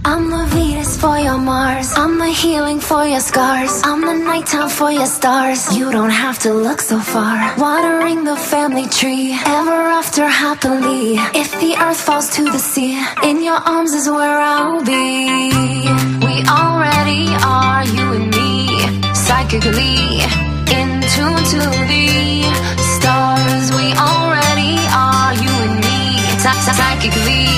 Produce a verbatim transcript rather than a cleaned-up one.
I'm the Venus for your Mars. I'm the healing for your scars. I'm the nighttime for your stars. You don't have to look so far. Watering the family tree, ever after happily. If the earth falls to the sea, in your arms is where I'll be. We already are, you and me, psychically in tune to the stars. We already are, you and me, psychically